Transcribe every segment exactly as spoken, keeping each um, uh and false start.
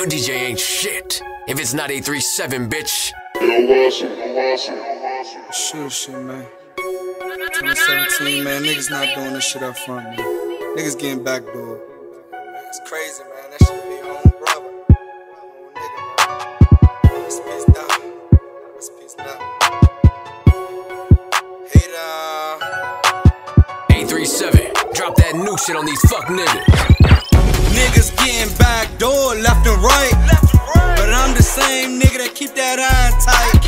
Your D J ain't shit if it's not eight three seven, bitch. Shit, shit, man. twenty seventeen, man. Niggas not doing this shit up front, man. Niggas getting backdoored. It's crazy, man. That shit be your own brother. Own nigga, man. Rest in peace, Doc. Rest in peace, Doc. Hater. eight three seven, drop that new shit on these fuck niggas. Niggas getting backdoored left and right. But I'm the same nigga that keep that eye tight.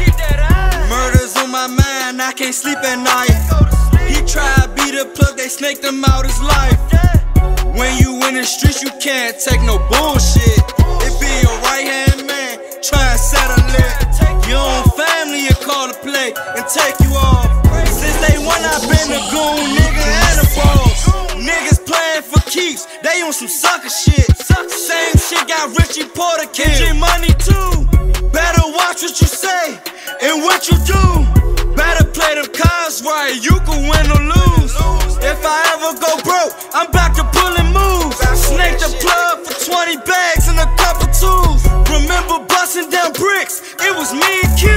Murders on my mind, I can't sleep at night. He tried beat the plug, they snaked him out his life. When you in the streets, you can't take no bullshit. It be your right hand man, try and settle it. Your own family, you call to play and take you off. Since day one, I've been a goon, nigga, and a boss. Niggas playing for keeps, they on some sucker shit. Same shit got Richie Porter killed. Money too. Better watch what you say and what you do. Better play them cards right, you can win or lose. If I ever go broke, I'm back to pulling moves. Snake the plug for twenty bags and a couple tools. Remember busting down bricks, it was me and Q.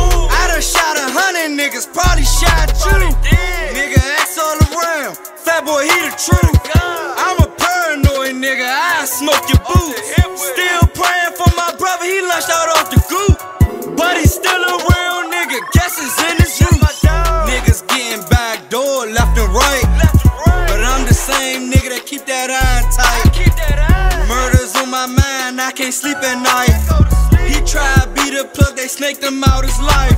I done shot a hundred niggas, probably shot you. Nigga X all around, fat boy he the truth. I'm a paranoid nigga, I smoke your boots. Still praying for my brother, he lunched out off the goop. But he's still a real nigga, guess it's in his roots. Niggas getting backdoored left and right. But I'm the same nigga that keep that eye tight. Murders on my mind, I can't sleep at night. He tried beat the plug, they snaked him out his life.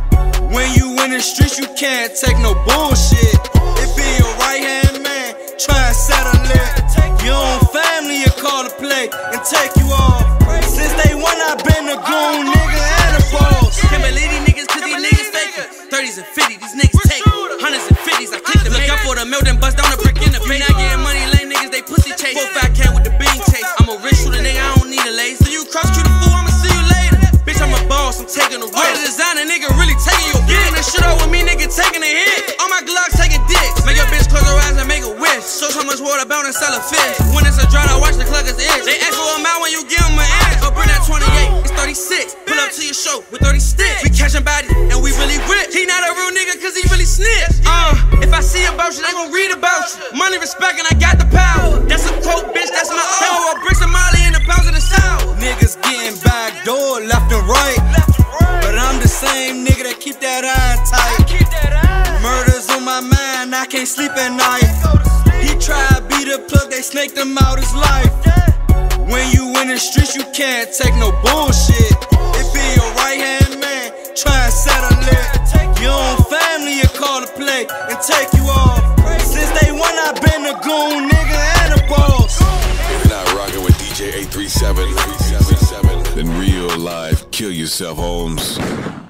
When you in the streets, you can't take no bullshit. It be your right hand man, try and settle it. Your own family, you call to play and take you off. Since day one, I've been a goon, nigga, and a boss. Can't believe these niggas, cause these niggas faking. thirties and fifties, these niggas take hundreds and fifties. I click the look out for the milk, then bust down the brick in the paint. Not getting money, lame niggas, they pussy chase. Four five can with the bean chase. I'm a rich shooter, nigga, I don't need a lace. So you cross cute a fool, I'ma see you later. Bitch, I'm a boss, I'm taking a risk. The designer, nigga, really taking your bitch. This shit out with me, nigga, taking a hit. All my Glocks taking dicks. Make your bitch close her eyes and make a wish. Show how much water bound and sell a fish. When it's a drought, I watch the cluckers itch. They echo them out when you give them an inch. Up in that twenty-eight, it's thirty-six. Pull up to your show with thirty sticks. We catching bodies and we really rich. He not a real nigga cause he really snitch. Uh, if I see about you, they gon' read about you. Money, respect, and I got the power. That's a quote, bitch, that's my own. Bricks of Molly and the pounds of the sour. Niggas getting backdoored left and right. But I'm the same nigga that keep that eye tight. Murders on my mind, I can't sleep at night. He tried beat the plug, they snaked him out his life. When you in the streets, you can't take no bullshit. It be your right hand man, try and settle it. Your own family, you call to play and take you off. Since day one, I've been a goon, nigga, and a boss. If you're not rocking with D J eight three seven, then real life, kill yourself, Holmes.